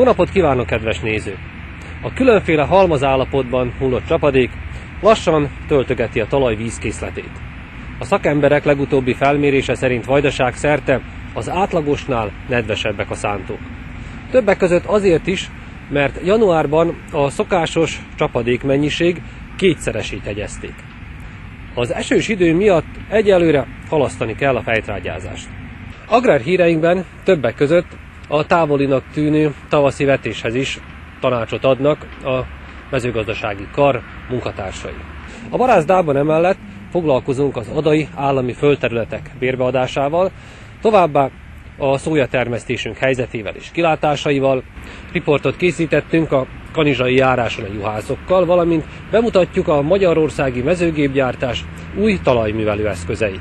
Jó napot kívánok, kedves nézők! A különféle halmazállapotban hullott csapadék lassan töltögeti a talaj vízkészletét. A szakemberek legutóbbi felmérése szerint Vajdaság szerte az átlagosnál nedvesebbek a szántók. Többek között azért is, mert januárban a szokásos csapadékmennyiség kétszeresét jegyezték. Az esős idő miatt egyelőre halasztani kell a fejtrágyázást. Agrárhíreinkben többek között a távolinak tűnő tavaszi vetéshez is tanácsot adnak a mezőgazdasági kar munkatársai. A Barászdában emellett foglalkozunk az adai állami földterületek bérbeadásával, továbbá a szójatermesztésünk helyzetével és kilátásaival. Riportot készítettünk a kanizsai járáson a juhászokkal, valamint bemutatjuk a magyarországi mezőgépgyártás új talajművelő eszközeit.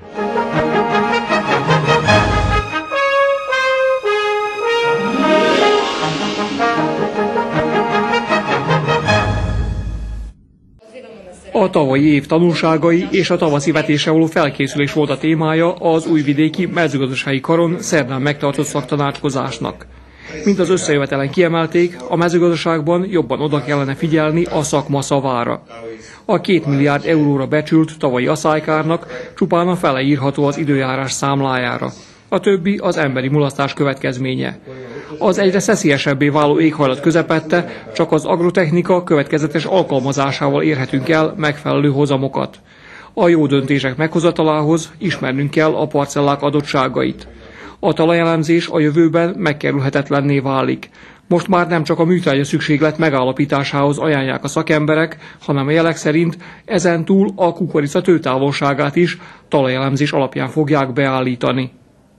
A tavalyi év tanulságai és a tavaszi vetésre való felkészülés volt a témája az újvidéki mezőgazdasági karon szerdán megtartott szaktanácskozásnak. Mint az összejövetelen kiemelték, a mezőgazdaságban jobban oda kellene figyelni a szakma szavára. A 2 milliárd euróra becsült tavalyi aszálykárnak csupán a fele írható az időjárás számlájára. A többi az emberi mulasztás következménye. Az egyre szeszélyesebbé váló éghajlat közepette csak az agrotechnika következetes alkalmazásával érhetünk el megfelelő hozamokat. A jó döntések meghozatalához ismernünk kell a parcellák adottságait. A talajelemzés a jövőben megkerülhetetlenné válik. Most már nem csak a műtrágya szükséglet megállapításához ajánlják a szakemberek, hanem a jelek szerint ezentúl a kukorica tőtávolságát is talajelemzés alapján fogják beállítani.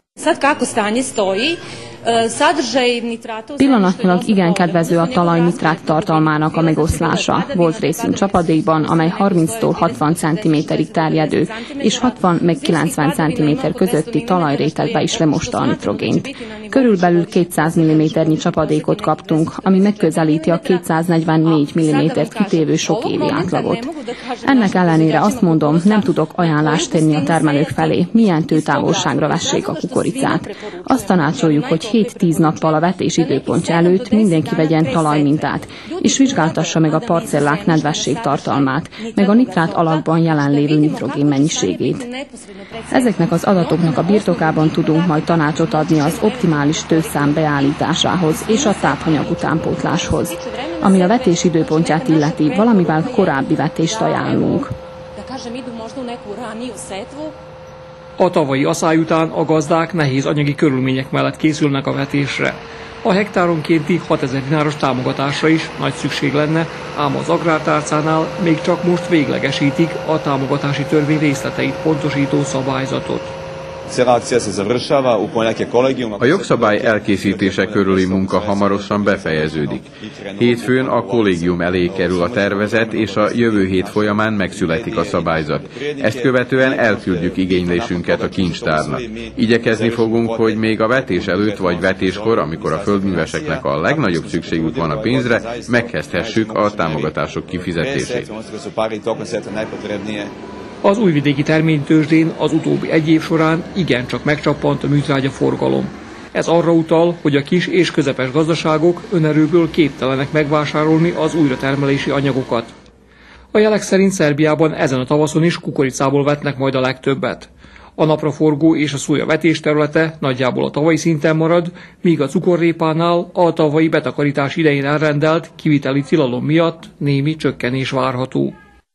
Pillanatnyilag igen kedvező a talaj nitrát tartalmának a megoszlása. Volt részünk csapadékban, amely 30-tól 60 cm-ig terjedő, és 60 meg 90 cm közötti talajrétegbe is lemosta a nitrogént. Körülbelül 200 mm-nyi csapadékot kaptunk, ami megközelíti a 244 mm-t kitévő sok évi átlagot. Ennek ellenére azt mondom, nem tudok ajánlást tenni a termelők felé, milyen tőtávolságra vessék a kukoricát. Azt tanácsoljuk, hogy 7-10 nappal a vetés időpontja előtt mindenki vegyen talajmintát, és vizsgáltassa meg a parcellák nedvesség tartalmát, meg a nitrát alakban jelenlévő nitrogén mennyiségét. Ezeknek az adatoknak a birtokában tudunk majd tanácsot adni az optimális tőszám beállításához és a tápanyag utánpótláshoz. Ami a vetés időpontját illeti, valamivel korábbi vetést ajánlunk. A tavalyi aszály után a gazdák nehéz anyagi körülmények mellett készülnek a vetésre. A hektáronkénti 6000 dináros támogatásra is nagy szükség lenne, ám az agrártárcánál még csak most véglegesítik a támogatási törvény részleteit pontosító szabályzatot. A jogszabály elkészítése körüli munka hamarosan befejeződik. Hétfőn a kollégium elé kerül a tervezet, és a jövő hét folyamán megszületik a szabályzat. Ezt követően elküldjük igénylésünket a kincstárnak. Igyekezni fogunk, hogy még a vetés előtt vagy vetéskor, amikor a földműveseknek a legnagyobb szükségük van a pénzre, megkezdhessük a támogatások kifizetését. Az újvidéki terménytőzsdén az utóbbi egy év során igencsak megcsappant a műtrágya forgalom. Ez arra utal, hogy a kis és közepes gazdaságok önerőből képtelenek megvásárolni az újratermelési anyagokat. A jelek szerint Szerbiában ezen a tavaszon is kukoricából vetnek majd a legtöbbet. A napraforgó és a szója vetés területe nagyjából a tavalyi szinten marad, míg a cukorrépánál a tavalyi betakarítás idején elrendelt kiviteli tilalom miatt némi csökkenés várható.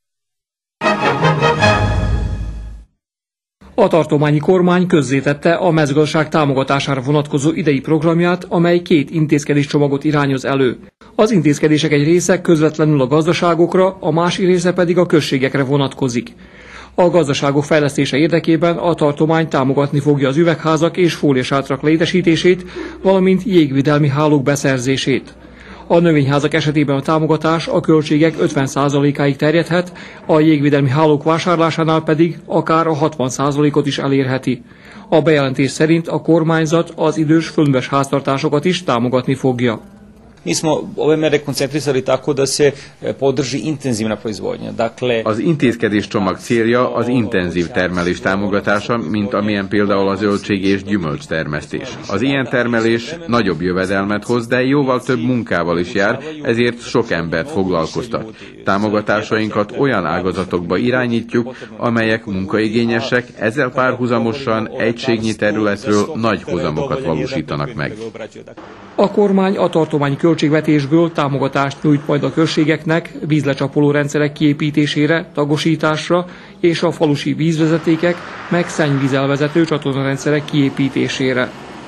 A tartományi kormány közzétette a mezőgazdaság támogatására vonatkozó idei programját, amely 2 intézkedéscsomagot irányoz elő. Az intézkedések egy része közvetlenül a gazdaságokra, a másik része pedig a községekre vonatkozik. A gazdaságok fejlesztése érdekében a tartomány támogatni fogja az üvegházak és fóliasátrak létesítését, valamint jégvédelmi hálók beszerzését. A növényházak esetében a támogatás a költségek 50%-áig terjedhet, a jégvédelmi hálók vásárlásánál pedig akár a 60%-ot is elérheti. A bejelentés szerint a kormányzat az idős földműves háztartásokat is támogatni fogja. Mi smo ove mere koncentrisali tako da se podrži intenzívna proizvodnja. Dakle, az intézkedéscsomag célja az intenzív termelés támogatása, mint amilyen például a zöldség és gyümölcs termesztés. Az ilyen termelés nagyobb jövedelmet hoz, de jóval több munkával is jár, ezért sok embert foglalkoztat. Támogatásainkat olyan ágazatokba irányítjuk, amelyek munkaigényesek, ezzel párhuzamosan egységnyi területről nagy hozamokat valósítanak meg. A kormány a tartományi költségvetésből támogatást nyújt majd a községeknek vízlecsapoló rendszerek kiépítésére, tagosításra és a falusi vízvezetékek meg szennyvízelvezető csatornarendszerek kiépítésére.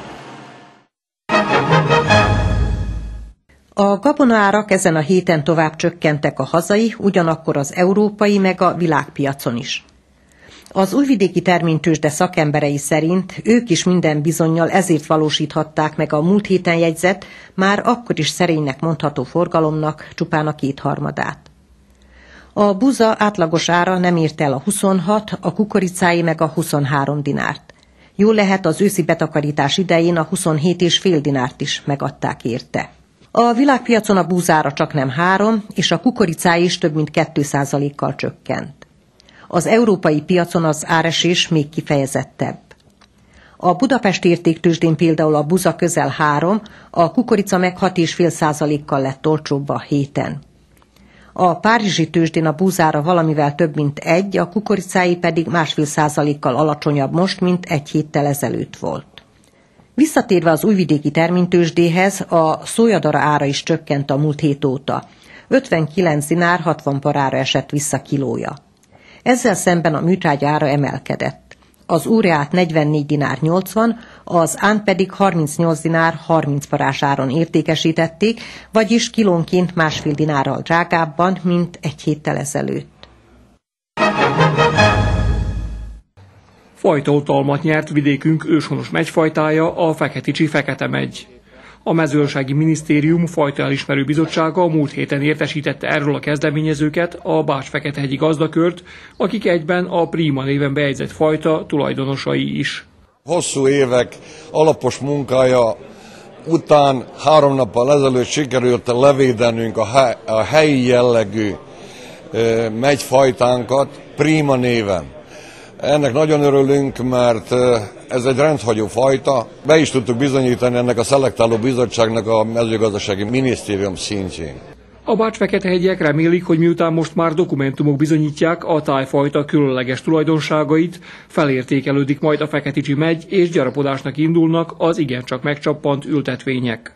A gabonaárak ezen a héten tovább csökkentek a hazai, ugyanakkor az európai meg a világpiacon is. Az újvidéki terménytőzsde szakemberei szerint ők is minden bizonnyal ezért valósíthatták meg a múlt héten jegyzett, már akkor is szerénynek mondható forgalomnak csupán a 2/3. A buza átlagos ára nem ért el a 26, a kukoricái meg a 23 dinárt. Jól lehet, az őszi betakarítás idején a 27,5 dinárt is megadták érte. A világpiacon a búzára csaknem 3, és a kukoricái is több mint 2%-kal csökkent. Az európai piacon az áresés még kifejezettebb. A budapesti értéktőzsdén például a buza közel 3, a kukorica meg 6,5%-kal lett olcsóbb a héten. A párizsi tőzsdén a búzára valamivel több mint 1, a kukoricái pedig 1,5%-kal alacsonyabb most, mint egy héttel ezelőtt volt. Visszatérve az újvidéki terménytőzsdéhez, a szójadara ára is csökkent a múlt hét óta. 59 dinár 60 parára esett vissza kilója. Ezzel szemben a műtrágya ára emelkedett. Az úrreát 44 dinár 80, az án pedig 38 dinár 30 parás áron értékesítették, vagyis kilónként 1,5 dinárral drágábban, mint egy héttel ezelőtt. Fajtaoltalmat nyert vidékünk őshonos megyfajtája, a feketicsi fekete megy. A mezőgazdasági minisztérium fajta elismerő bizottsága a múlt héten értesítette erről a kezdeményezőket, a Bács-Feketehegyi gazdakört, akik egyben a Prima néven bejegyzett fajta tulajdonosai is. Hosszú évek alapos munkája után 3 nappal ezelőtt sikerült levédenünk a helyi jellegű megyfajtánkat Prima néven. Ennek nagyon örülünk, mert ez egy rendhagyó fajta. Be is tudtuk bizonyítani ennek a szelektáló bizottságnak a mezőgazdasági minisztérium szintjén. A bács-feketehegyiek remélik, hogy miután most már dokumentumok bizonyítják a tájfajta különleges tulajdonságait, felértékelődik majd a feketicsi megy, és gyarapodásnak indulnak az igencsak megcsappant ültetvények.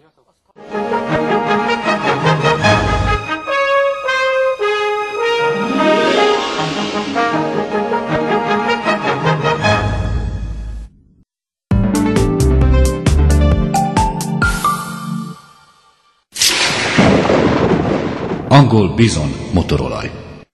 Angol Bizon motorolaj.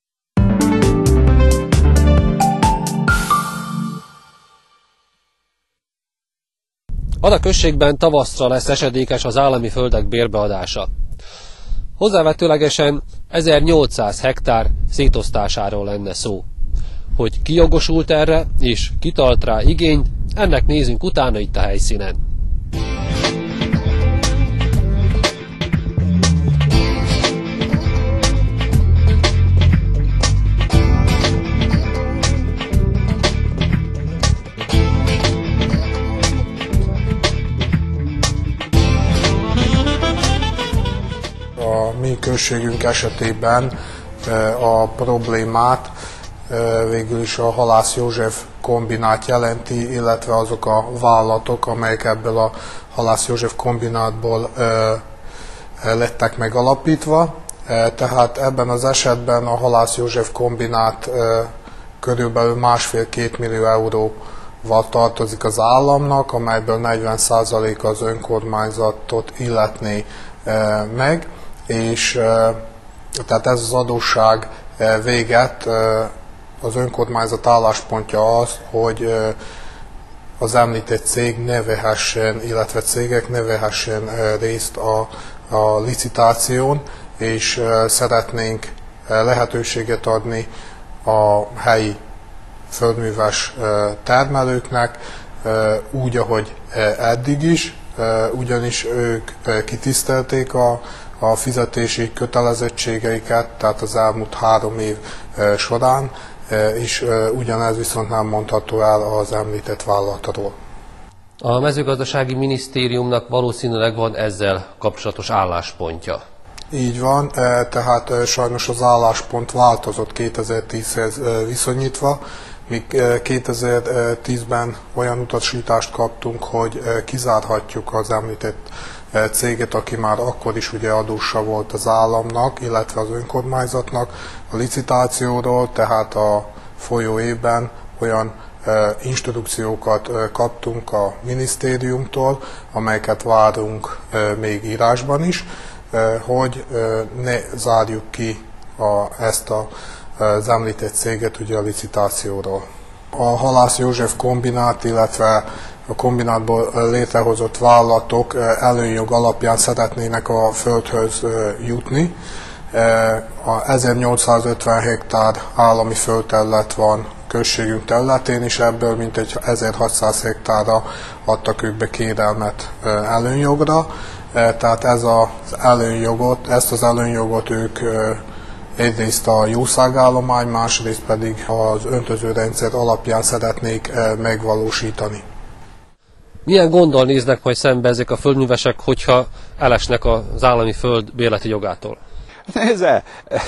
Ada községben tavaszra lesz esedékes az állami földek bérbeadása. Hozzávetőlegesen 1800 hektár szétosztásáról lenne szó. Hogy ki jogosult erre és kitart rá igényt, ennek nézünk utána itt a helyszínen. A mi községünk esetében a problémát végül is a Halász József kombinát jelenti, illetve azok a vállalatok, amelyek ebből a Halász József kombinátból lettek megalapítva. Tehát ebben az esetben a Halász József kombinát körülbelül 1,5-2 millió euróval tartozik az államnak, amelyből 40% az önkormányzatot illetné meg, és tehát ez az adósság véget az önkormányzat álláspontja az, hogy az említett cég ne vehessen, illetve cégek ne vehessen részt a licitáción, és szeretnénk lehetőséget adni a helyi földműves termelőknek, úgy, ahogy eddig is, ugyanis ők kitisztelték a fizetési kötelezettségeiket, tehát az elmúlt 3 év során, és ugyanez viszont nem mondható el az említett vállalatról. A mezőgazdasági minisztériumnak valószínűleg van ezzel kapcsolatos álláspontja. Így van, tehát sajnos az álláspont változott 2010-hez viszonyítva, míg 2010-ben olyan utasítást kaptunk, hogy kizárhatjuk az említett céget, aki már akkor is ugye adóssa volt az államnak, illetve az önkormányzatnak a licitációról, tehát a folyó évben olyan instrukciókat kaptunk a minisztériumtól, amelyeket várunk még írásban is, hogy ne zárjuk ki ezt az említett céget ugye a licitációról. A Halász József kombinát, illetve a kombinátból létrehozott vállalatok előnyjog alapján szeretnének a földhöz jutni. A 1850 hektár állami földterület van községünk területén, és ebből mintegy 1600 hektárra adtak ők be kérelmet előnyjogra. Tehát ezt az előnyjogot ők egyrészt a jószágállomány, másrészt pedig az öntözőrendszer alapján szeretnék megvalósítani. Milyen gonddal néznek majd szembe ezek a földművesek, hogyha elesnek az állami föld bérleti jogától? Nézze,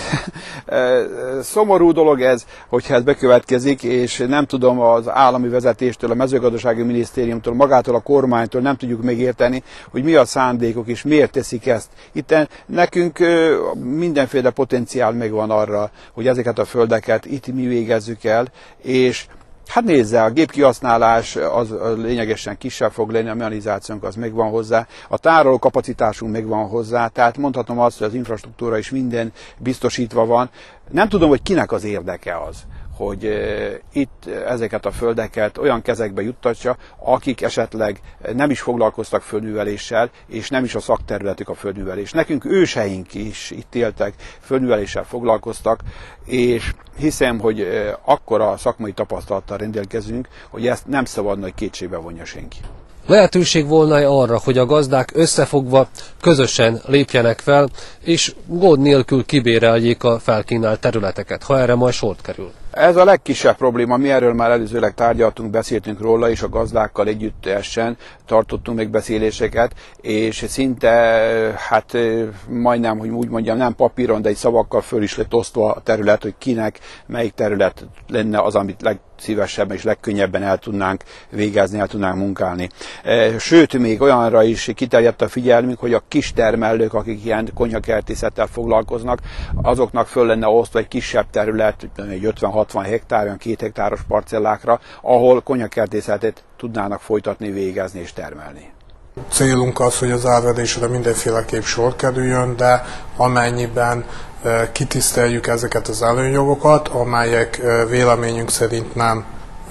szomorú dolog ez, hogyha ez bekövetkezik, és nem tudom az állami vezetéstől, a mezőgazdasági minisztériumtól, magától a kormánytól nem tudjuk megérteni, hogy mi a szándékok, és miért teszik ezt. Itt nekünk mindenféle potenciál megvan arra, hogy ezeket a földeket itt mi végezzük el, és hát nézze, a gépkihasználás az lényegesen kisebb fog lenni, a mechanizációnk az megvan hozzá, a tároló kapacitásunk megvan hozzá, tehát mondhatom azt, hogy az infrastruktúra is minden biztosítva van. Nem tudom, hogy kinek az érdeke az, hogy itt ezeket a földeket olyan kezekbe juttatja, akik esetleg nem is foglalkoztak földműveléssel, és nem is a szakterületük a földművelés. Nekünk őseink is itt éltek, földműveléssel foglalkoztak, és hiszem, hogy akkora szakmai tapasztalattal rendelkezünk, hogy ezt nem szabadna, hogy kétségbe vonja senki. Lehetőség volna arra, hogy a gazdák összefogva közösen lépjenek fel, és gond nélkül kibéreljék a felkínált területeket, ha erre majd sort kerül? Ez a legkisebb probléma, mi erről már előzőleg tárgyaltunk, beszéltünk róla, és a gazdákkal együttesen tartottunk megbeszéléseket, és szinte, hát majdnem, hogy úgy mondjam, nem papíron, de egy szavakkal föl is lett osztva a terület, hogy kinek melyik terület lenne az, amit legszívesebben és legkönnyebben el tudnánk végezni, el tudnánk munkálni. Sőt, még olyanra is kiterjedt a figyelmünk, hogy a kis termelők, akik ilyen konyhakertészettel foglalkoznak, azoknak föl lenne osztva egy kisebb terület, egy 50-60 hektár, olyan 2 hektáros parcellákra, ahol konyhakertészetet tudnának folytatni, végezni és termelni. Célunk az, hogy az árverésre mindenféleképp sor kerüljön, de amennyiben kitiszteljük ezeket az előnyjogokat, amelyek véleményünk szerint nem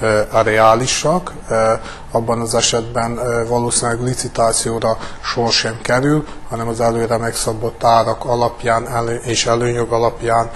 reálisak, abban az esetben valószínűleg licitációra sor sem kerül, hanem az előre megszabott árak alapján és előnyjog alapján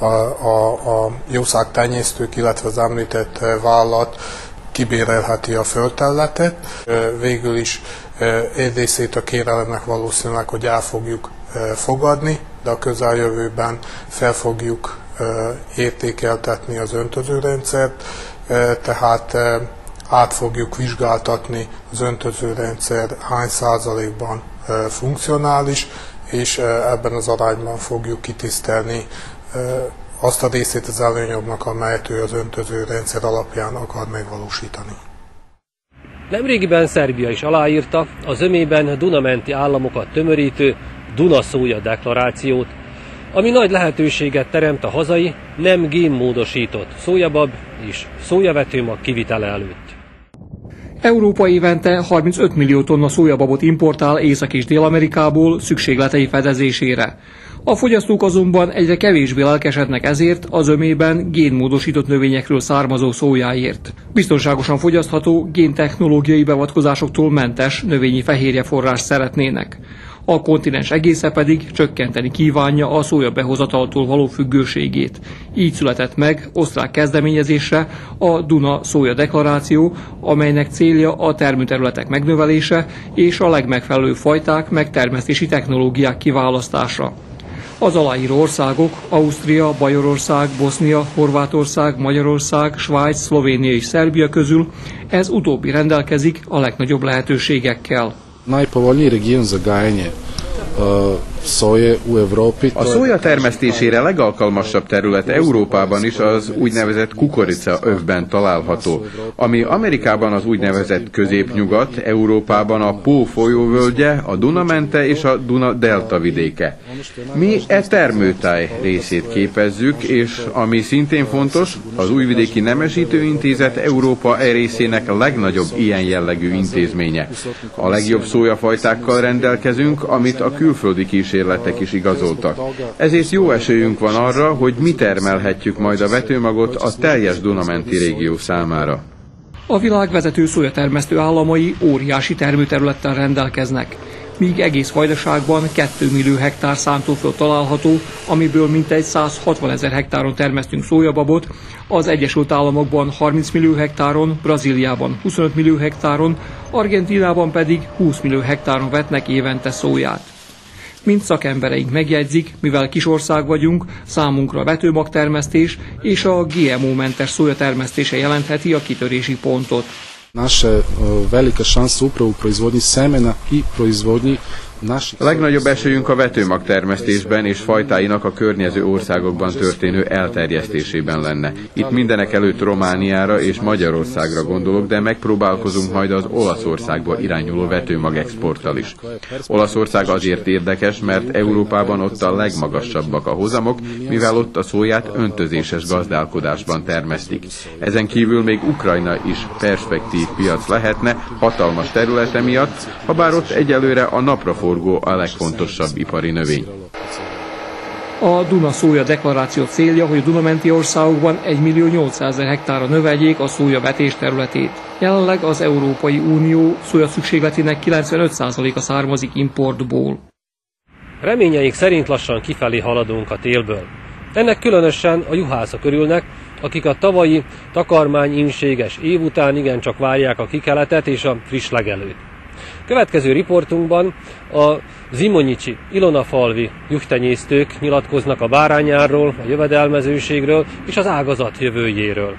a jószágtenyésztők, illetve az említett vállalat kibérelheti a földterületet. Végül is egy részét a kérelemnek valószínűleg, hogy el fogjuk fogadni, de a közeljövőben fel fogjuk értékeltetni az öntözőrendszert, tehát át fogjuk vizsgáltatni az öntözőrendszer hány százalékban funkcionális, és ebben az arányban fogjuk kitisztelni azt a részét az előnyognak, amelyet ő az öntözőrendszer alapján akar megvalósítani. Nemrégiben Szerbia is aláírta a zömében Duna-menti államokat tömörítő Duna-szója deklarációt, ami nagy lehetőséget teremt a hazai, nem génmódosított szójabab és szójavetőmag kivitele előtt. Európa évente 35 millió tonna szójababot importál Észak- és Dél-Amerikából szükségletei fedezésére. A fogyasztók azonban egyre kevésbé lelkesednek ezért a zömében génmódosított növényekről származó szójáért. Biztonságosan fogyasztható, géntechnológiai beavatkozásoktól mentes növényi fehérjeforrást szeretnének. a kontinens egésze pedig csökkenteni kívánja a szója behozataltól való függőségét. Így született meg osztrák kezdeményezésre a Duna szója deklaráció, amelynek célja a termőterületek megnövelése és a legmegfelelőbb fajták megtermesztési technológiák kiválasztása. Az aláíró országok Ausztria, Bajorország, Bosznia, Horvátország, Magyarország, Svájc, Szlovénia és Szerbia közül ez utóbbi rendelkezik a legnagyobb lehetőségekkel. Najpovoljniji region za gajanje soje u Európi. A szója termesztésére legalkalmasabb terület Európában is az úgynevezett kukorica övben található, ami Amerikában az úgynevezett középnyugat, Európában a Pó folyóvölgye, a Duna-mente és a Duna-delta vidéke. Mi termőtáj részét képezzük, és ami szintén fontos, az Újvidéki Nemesítőintézet Európa részének legnagyobb ilyen jellegű intézménye. A legjobb szójafajtákkal rendelkezünk, amit a külföldi kísérletek is igazoltak. Ezért jó esélyünk van arra, hogy mi termelhetjük majd a vetőmagot a teljes Duna-menti régió számára. A világ vezető szójatermesztő államai óriási termőterülettel rendelkeznek, míg egész Vajdaságban 2 millió hektár szántóföld található, amiből mintegy 160 000 hektáron termesztünk szójababot, az Egyesült Államokban 30 millió hektáron, Brazíliában 25 millió hektáron, Argentínában pedig 20 millió hektáron vetnek évente szóját. Mint szakembereink megjegyzik, mivel kis ország vagyunk, számunkra a vetőmagtermesztés és a GMO-mentes szója termesztése jelentheti a kitörési pontot. Naša velika šansa upravo u proizvodnji semena I proizvodnyi. Legnagyobb esélyünk a vetőmag termesztésben és fajtáinak a környező országokban történő elterjesztésében lenne. Itt mindenek előtt Romániára és Magyarországra gondolok, de megpróbálkozunk majd az Olaszországba irányuló vetőmag exporttal is. Olaszország azért érdekes, mert Európában ott a legmagasabbak a hozamok, mivel ott a szóját öntözéses gazdálkodásban termesztik. Ezen kívül még Ukrajna is perspektív piac lehetne, hatalmas területe miatt, habár ott egyelőre a napraforgó a legfontosabb ipari növény. A Duna szója deklaráció célja, hogy a Duna-menti országokban 1.800.000 hektárra növeljék a szója vetés területét. Jelenleg az Európai Unió szója szükségletének 95%-a származik importból. Reményeik szerint lassan kifelé haladunk a télből. Ennek különösen a juhászok örülnek, akik a tavalyi takarmányinséges év után igencsak várják a kikeletet és a friss legelőt. Következő riportunkban a zimonyicsi, ilonafalvi juhtenyésztők nyilatkoznak a bárányárról, a jövedelmezőségről és az ágazat jövőjéről.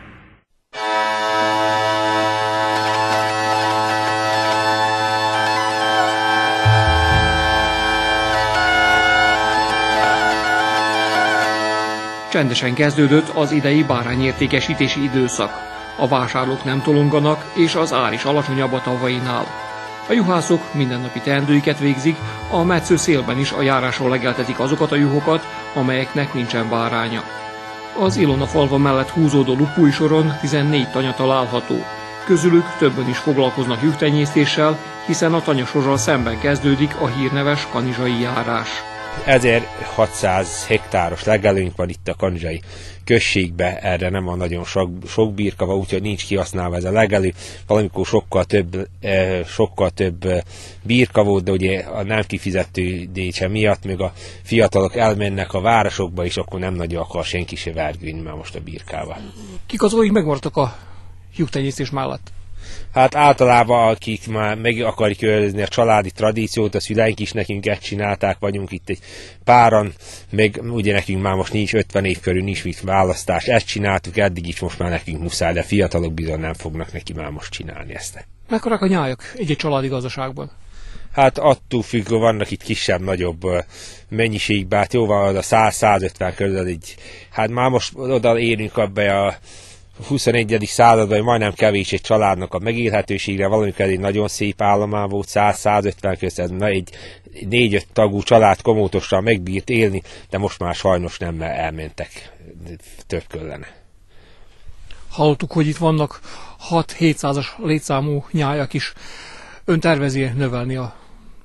Csendesen kezdődött az idei bárányértékesítési időszak. A vásárlók nem tolonganak, és az ár is alacsonyabb a tavainál. A juhászok mindennapi teendőiket végzik, a metsző szélben is a járásról legeltetik azokat a juhokat, amelyeknek nincsen báránya. Az Ilona falva mellett húzódó Lupúj soron 14 tanya található. Közülük többen is foglalkoznak juhtenyésztéssel, hiszen a tanyasorral szemben kezdődik a hírneves kanizsai járás. 1600 hektáros legelőnk van itt a kanizsai községbe, erre nem van nagyon sok birka van, úgyhogy nincs kihasználva ez a legelő. Valamikor sokkal több birka volt, de ugye a nem kifizetődése miatt, még a fiatalok elmennek a városokba, és akkor nem nagyon akar senki se vergődni már most a birkával. Kik azok, akik megmaradtak a juhtenyésztés mellett? Hát általában, akik már meg akarjuk őrizni a családi tradíciót, a szüleink is nekünk ezt csinálták, vagyunk itt egy páran, meg ugye nekünk már most nincs 50 év körül, nincs mit választás, ezt csináltuk eddig is, most már nekünk muszáj, de fiatalok bizony nem fognak neki már most csinálni ezt. Mekkorák a nyájak egy családi gazdaságban? Hát attól függ, vannak itt kisebb-nagyobb mennyiségben, hát jóval a 100-150 körül, hát már most oda érünk abba a 21. században, hogy majdnem kevés egy családnak a megélhetőségre, valamikor egy nagyon szép államán volt, 100-150 között, egy 4-5 tagú család komótossal megbírt élni, de most már sajnos nem elmentek, több kellene. Hallottuk, hogy itt vannak 6-700-as létszámú nyájak is. Ön tervezi növelni a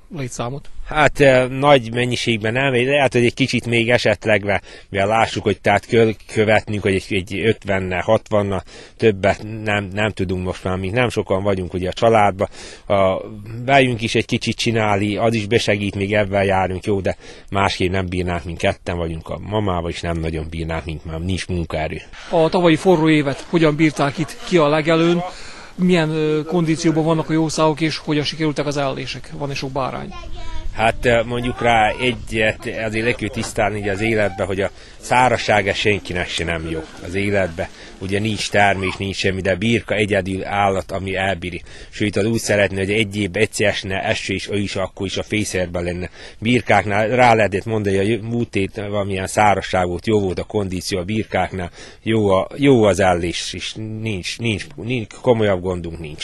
létszámot? Hát nagy mennyiségben nem, lehet, hogy egy kicsit még esetleg, mivel lássuk, hogy tehát követnünk, hogy egy 50-nel, 60-nal többet nem tudunk most már, mi nem sokan vagyunk ugye a családba. Bejünk is egy kicsit csinálni, az is besegít, még ebben járunk, jó, de másképp nem bírnánk, mint ketten vagyunk a mamával, is nem nagyon bírnánk, mint már nincs munkaerő. A tavalyi forró évet hogyan bírták itt ki a legelőn? Milyen kondícióban vannak a jószágok, és hogyan sikerültek az ellések? Van-e sok bárány? Hát mondjuk rá egyet, azért le kell tisztálni az életbe, hogy a szárazság senkinek se nem jó az életbe. Ugye nincs termés, nincs semmi, de birka egyedül állat, ami elbíri. Sőt, az úgy szeretné, hogy egy évben egyszer esne eső, és ő is akkor is a fészerben lenne. Birkáknál rá lehetett mondani, hogy a múlt hét valamilyen szárazság volt, jó volt a kondíció a birkáknál, jó az ellés, és nincs komolyabb gondunk nincs.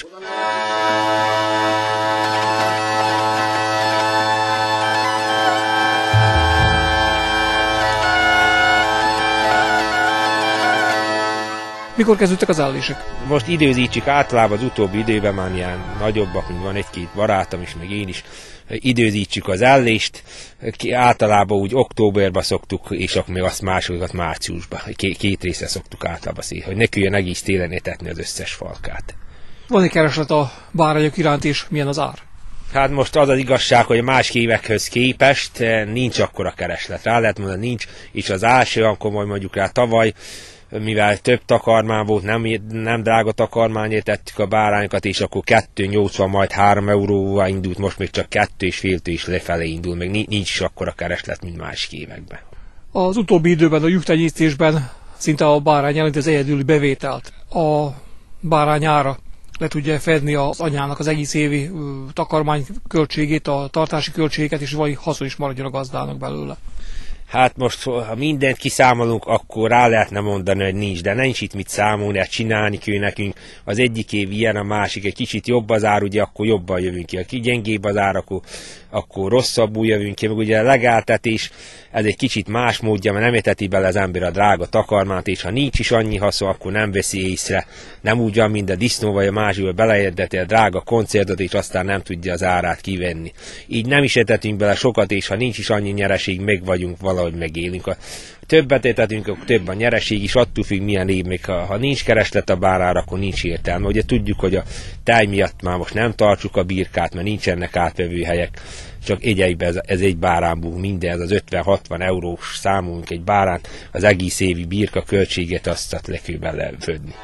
Mikor kezdődtek az ellések? Most időzítsük általában az utóbbi időben, már ilyen nagyobbak, mint van egy-két barátom is, meg én is, időzítsük az ellést. Általában úgy októberben szoktuk, és akkor még azt másodikat márciusban. Két részre szoktuk általában hogy ne küljön egész télen etetni az összes falkát. Van-e kereslet a bárányok iránt, és milyen az ár? Hát most az az igazság, hogy más évekhez képest nincs akkora kereslet. Rá lehet mondani, nincs, és az első, akkor majd mondjuk rá tavaly, mivel több takarmány volt, nem drága takarmányért tettük a bárányokat, és akkor 2,80, majd 3 euróval indult, most még csak 2,5 is lefelé indul, még nincs is akkora kereslet, mint másik években. Az utóbbi időben a juhtenyésztésben szinte a bárány jelenti az egyedüli bevételt. A bárány ára le tudja fedni az anyának az egész évi takarmány költségét, a tartási költségeket, és vagy haszon is maradjon a gazdának belőle. Hát most, ha mindent kiszámolunk, akkor rá lehetne mondani, hogy nincs, de nincs itt mit számolni, hát csinálni kell nekünk. Az egyik év ilyen, a másik egy kicsit jobb az ár, ugye akkor jobban jövünk ki. Aki gyengébb az ár, akkor rosszabbul jövünk ki. Meg ugye a legáltetés, ez egy kicsit más módja, mert nem eteti bele az ember a drága takarmányt, és ha nincs is annyi haszon, akkor nem veszi észre. Nem úgy van, mint a disznó vagy a másikból beleérdeti a drága koncertot, és aztán nem tudja az árát kivenni. Így nem is etetünk bele sokat, és ha nincs is annyi nyereség, meg vagyunk valahogy megélünk. Ha többet etetünk, akkor több a nyereség is, attól függ milyen év, még ha nincs kereslet a bárára, akkor nincs értelme. Ugye tudjuk, hogy a táj miatt már most nem tartsuk a birkát, mert nincsenek átvevő helyek, csak egyeiben ez egy báránból minden, ez az 50-60 eurós számunk egy bárán, az egész évi birka költséget azt le kell belefödni.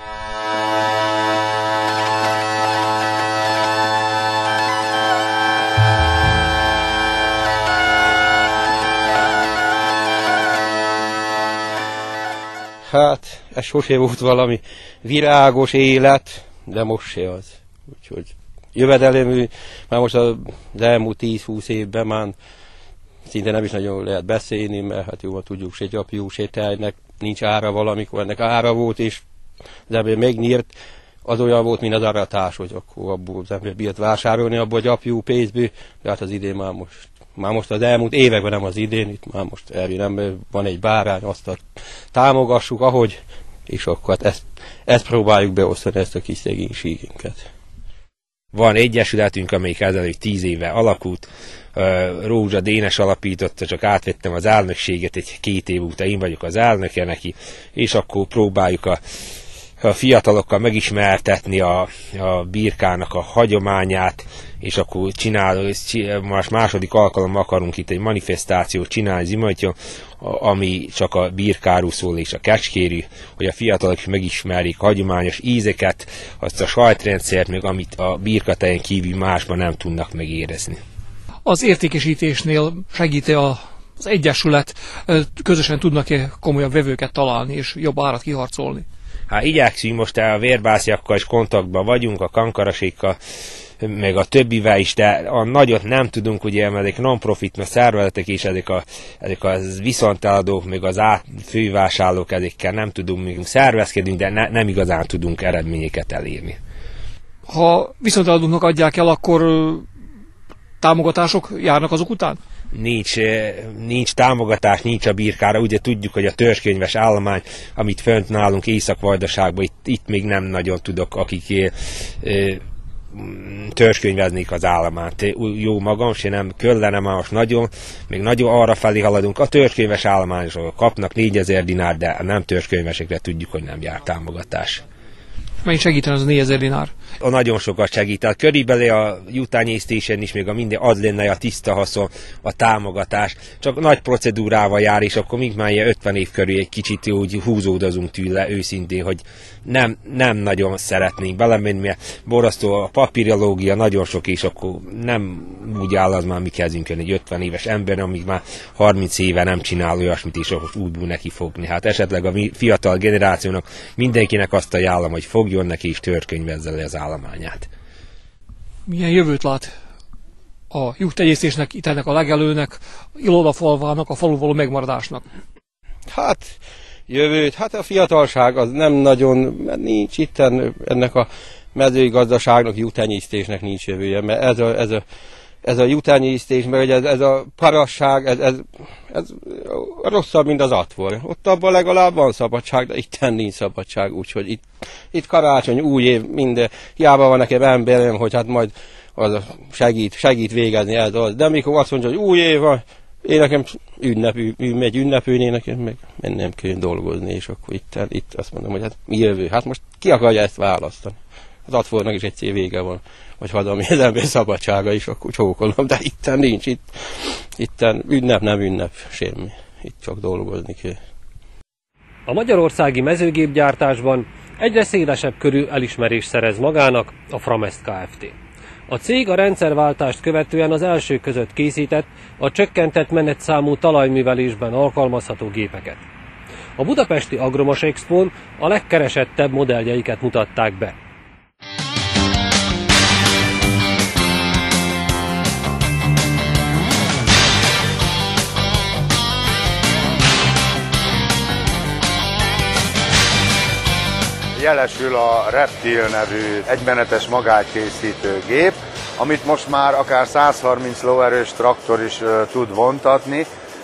Hát, ez sosem volt valami virágos élet, de most se az. Úgyhogy jövedelemű, már most az elmúlt 10-20 évben már szinte nem is nagyon lehet beszélni, mert hát jól tudjuk, se gyapjú, se tejnek nincs ára valamikor, ennek ára volt, és az ember megnyírt, az olyan volt, mint az aratás, hogy akkor abból az ember bírt vásárolni abból a gyapjú pénzből, de hát az idén már most az elmúlt években, nem az idén, itt már most nem van egy bárány, azt támogassuk, ahogy, és akkor hát ezt próbáljuk beosztani, ezt a kis szegénységünket. Van egyesületünk, amelyik ezelőtt 10 éve alakult, Rózsa Dénes alapította, csak átvettem az elnökséget egy 2 év után, én vagyok az elnöke neki, és akkor próbáljuk a fiatalokkal megismertetni a birkának a hagyományát, és akkor most második alkalommal akarunk itt egy manifestációt csinálni Zimatyon, ami csak a birkáról szól és a kecskérű, hogy a fiatalok is megismerjék a hagyományos ízeket, azt a sajtrendszert, meg amit a birkatejen kívül másban nem tudnak megérezni. Az értékesítésnél segíti az egyesület, közösen tudnak-e komolyabb vevőket találni és jobb árat kiharcolni? Hát igyekszünk, most a vérbásziakkal is kontaktban vagyunk, a kankarasékkal, meg a többivel is, de a nagyot nem tudunk, ugye, mert ezek non-profit, mert szervezetek és ezek a viszonteladók, meg az fővásárlók, ezekkel nem tudunk, még szervezkedünk, de nem igazán tudunk eredményeket elérni. Ha viszonteladóknak adják el, akkor támogatások járnak azok után? Nincs támogatás, nincs a birkára, ugye tudjuk, hogy a törzskönyves állomány, amit fönt nálunk Észak-Vajdaságban, itt még nem nagyon tudok, akik törzskönyveznék az állományt. Jó magam, se nem kellene már most nagyon, még nagyon arra felé haladunk. A törzskönyves állományosok kapnak 4000 dinár, de nem törzskönyvesekre tudjuk, hogy nem jár támogatás. Mennyi segítene az a 4000 dinár? Nagyon sokat segít. Körülbelül a jutányésztésen is még a minden az lenne a tiszta haszon, a támogatás. Csak nagy procedúrával jár, és akkor még már 50 év körül egy kicsit úgy húzódozunk tőle őszintén, hogy nem nagyon szeretnénk belemenni, mert borzasztó a papírológia nagyon sok, és akkor nem úgy áll az már mi kezünkön egy 50 éves ember, amíg már 30 éve nem csinál olyasmit, és akkor útból neki fogni. Hát esetleg a fiatal generációnak mindenkinek azt ajánlom, hogy fogjon neki és törzskönyvezze le az állományát. Milyen jövőt lát a juhtenyésztésnek, itt ennek a legelőnek, Ilona-falvának, a falu való megmaradásnak? Hát jövőt, hát a fiatalság az nem nagyon, mert nincs itten ennek a mezői gazdaságnak, juhtenyésztésnek nincs jövője, mert ez a juhtenyésztés, meg ez a parasság, ez rosszabb, mint az atvor. Ott abban legalább van szabadság, de itten nincs szabadság, úgyhogy itt karácsony, új év, minden, hiába van nekem emberem, hogy hát majd az segít végezni ez az. De amikor azt mondja, hogy új év van, én nekem megy ünnepülni, nekem meg mennem kell dolgozni, és akkor itt azt mondom, hogy hát mi jövő? Hát most ki akarja ezt választani? Az atvornak is egyszer vége van, vagy hadami az ember szabadsága is, akkor csókolom, de itten nincs, itten ünnep, nem ünnep, semmi. Itt csak dolgozni kell. A magyarországi mezőgépgyártásban egyre szélesebb körű elismerést szerez magának a Framest Kft. A cég a rendszerváltást követően az első között készített a csökkentett menetszámú talajművelésben alkalmazható gépeket. A budapesti Agromos Expón a legkeresettebb modelljeiket mutatták be. Jelesül a Reptil nevű egymenetes magánykészítő gép, amit most már akár 130 lóerős traktor is tud vontatni,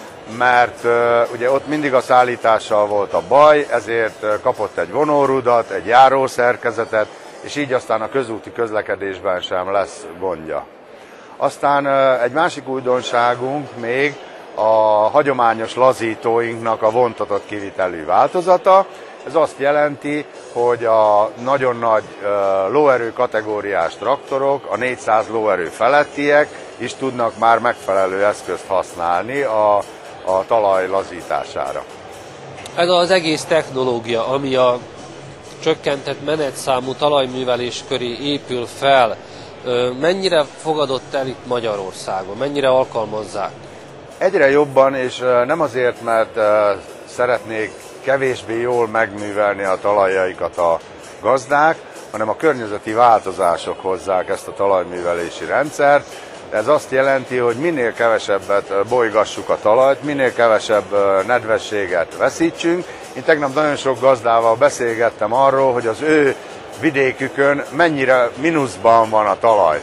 mert ugye ott mindig a szállítással volt a baj, ezért kapott egy vonórudat, egy járószerkezetet, és így aztán a közúti közlekedésben sem lesz gondja. Aztán egy másik újdonságunk még a hagyományos lazítóinknak a vontatott kivitelű változata. Ez azt jelenti, hogy a nagyon nagy lóerő kategóriás traktorok, a 400 lóerő felettiek is tudnak már megfelelő eszközt használni a talaj lazítására. Ez az egész technológia, ami a csökkentett menetszámú talajművelés köré épül fel, mennyire fogadott el itt Magyarországon, mennyire alkalmazzák? Egyre jobban, és nem azért, mert szeretnék kevésbé jól megművelni a talajaikat a gazdák, hanem a környezeti változások hozzák ezt a talajművelési rendszert. Ez azt jelenti, hogy minél kevesebbet bolygassuk a talajt, minél kevesebb nedvességet veszítsünk. Én tegnap nagyon sok gazdával beszélgettem arról, hogy az ő vidékükön mennyire mínuszban van a talaj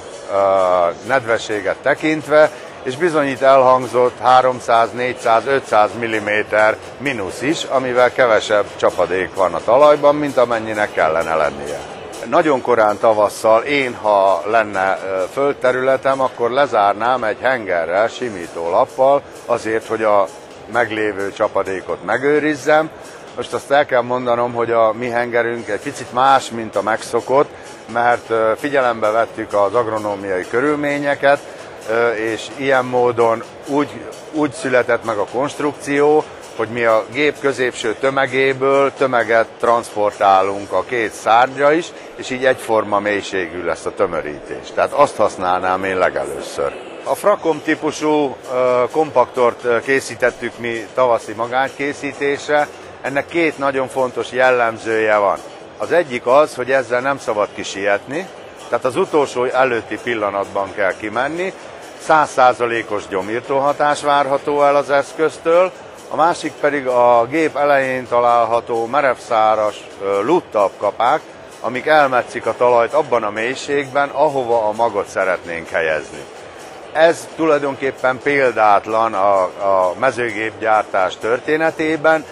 nedvességet tekintve, és bizony itt elhangzott 300, 400, 500 mm mínusz is, amivel kevesebb csapadék van a talajban, mint amennyinek kellene lennie. Nagyon korán tavasszal én, ha lenne földterületem, akkor lezárnám egy hengerrel, simítólappal, azért, hogy a meglévő csapadékot megőrizzem. Most azt el kell mondanom, hogy a mi hengerünk egy picit más, mint a megszokott, mert figyelembe vettük az agronómiai körülményeket, és ilyen módon úgy született meg a konstrukció, hogy mi a gép középső tömegéből tömeget transportálunk a két szárnyra is, és így egyforma mélységű lesz a tömörítés. Tehát azt használnám én legelőször. A Frakom típusú kompaktort készítettük mi tavaszi magánykészítésre. Ennek két nagyon fontos jellemzője van. Az egyik az, hogy ezzel nem szabad kisietni, tehát az utolsó előtti pillanatban kell kimenni. 100%-os gyomírtó hatás várható el az eszköztől, a másik pedig a gép elején található merevszáras luttabb kapák, amik elmetszik a talajt abban a mélységben, ahova a magot szeretnénk helyezni. Ez tulajdonképpen példátlan a mezőgépgyártás történetében,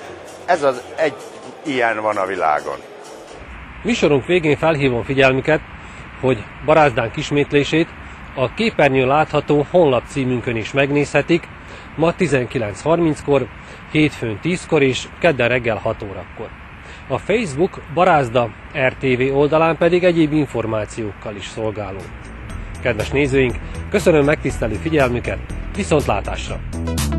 egy ilyen van a világon. Műsorunk végén felhívom figyelmüket, hogy barázdánk ismétlését a képernyőn látható honlap címünkön is megnézhetik, ma 19:30-kor, hétfőn 10-kor és kedden reggel 6 órakor. A Facebook Barázda RTV oldalán pedig egyéb információkkal is szolgálunk. Kedves nézőink, köszönöm megtisztelő figyelmüket, viszontlátásra!